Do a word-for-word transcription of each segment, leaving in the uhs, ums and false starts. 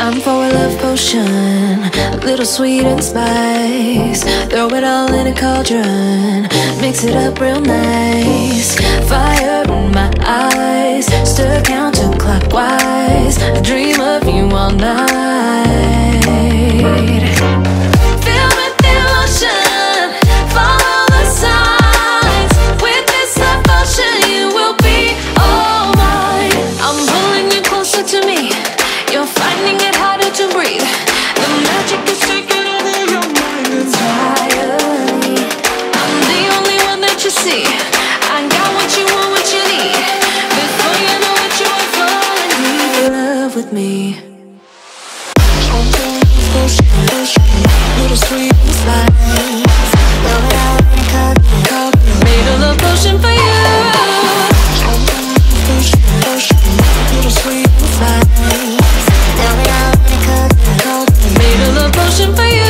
Time for a love potion, a little sweet and spice. Throw it all in a cauldron, mix it up real nice. Fire in my eyes, stir counterclockwise. I dream of you all night. Feel with devotion, follow the signs. With this devotion, you will be all mine. I'm pulling you closer to me. You're finding it harder to breathe. The magic is taking over your mind entirely. I'm the only one that you see. I got what you want, what you need. Before you know it, you are falling deep in love with me. Little sweet and spice. Made a love potion for you. Little sweet and spice. Made a love potion for you.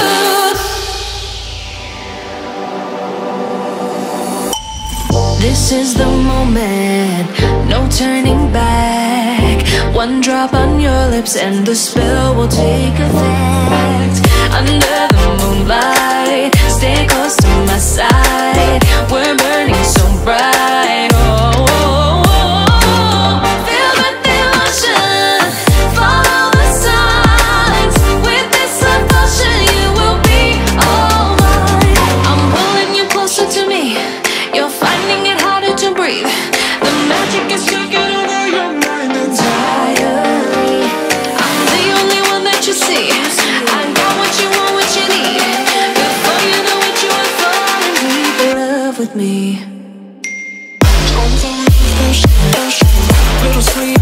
This is the moment, no turning back. One drop on your lips and the spell will take effect. Under the moonlight, stay close to my side. We're burning so bright. Oh, oh, oh, oh. Feel the devotion, follow the signs. With this devotion, you will be all mine. I'm pulling you closer to me. You're finding it harder to breathe. The magic is taking over your mind entirely. I'm the only one that you see. I got what you want, what you need. Before you know it, you are falling deep in love with me. Little sweet.